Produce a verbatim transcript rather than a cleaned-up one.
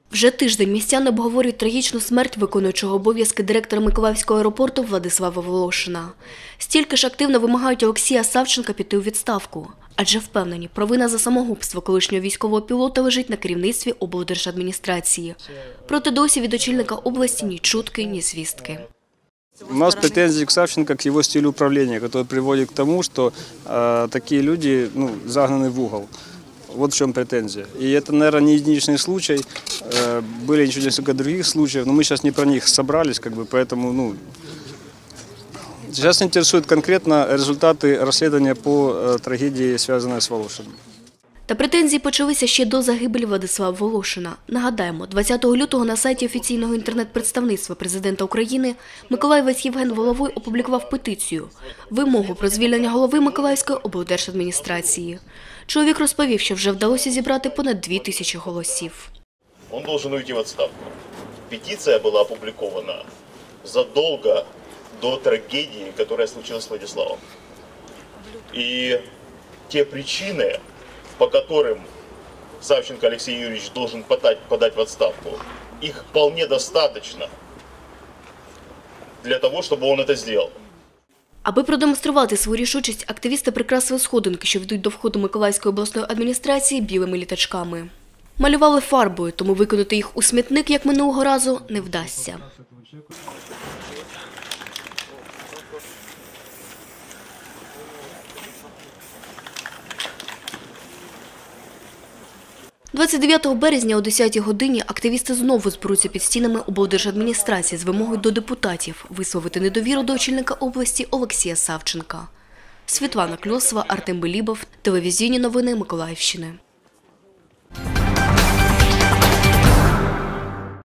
Вже тиждень містяни обговорюють трагічну смерть виконуючого обов'язки директора Миколаївського аеропорту Владислава Волошина. Стільки ж активно вимагають Олексія Савченка піти у відставку. Адже впевнені, провина за самогубство колишнього військового пілота лежить на керівництві облдержадміністрації. Проте досі від очільника області ні чутки, ні звістки. У нас претензии к Савченко, к его стилю управления, который приводит к тому, что э, такие люди ну, загнаны в угол. Вот в чем претензия. И это, наверное, не единичный случай. Э, были еще несколько других случаев, но мы сейчас не про них собрались, как бы, поэтому ну, сейчас интересуют конкретно результаты расследования по э, трагедии, связанной с Волошиным. Та претензії почалися ще до загибелі Владислава Волошина. Нагадаємо, двадцятого лютого на сайті офіційного інтернет-представництва президента України миколаївець Євген Воловой опублікував петицію – вимогу про звільнення голови Миколаївської облдержадміністрації. Чоловік розповів, що вже вдалося зібрати понад дві тисячі голосів. Він має уйти в відставку. Петиція була опублікована задовго до трагедії, яка случилась з Владиславом. І ті причини, по которым Савченко Алексей Юрьевич должен подать, подать в отставку, их вполне достаточно для того, чтобы он это сделал. Аби продемонструвати свою рішучість, активісти прикрасили сходинки, що ведуть до входу Миколаївської обласної адміністрації, білими літачками. Малювали фарбою, тому викинути їх у смітник, як минулого разу, не вдасться. двадцять дев'ятого березня о десятій годині активісти знову зберуться під стінами облдержадміністрації з вимогою до депутатів висловити недовіру до очільника області Олексія Савченка. Світлана Кльосова, Артем Белібов, телевізійні новини Миколаївщини.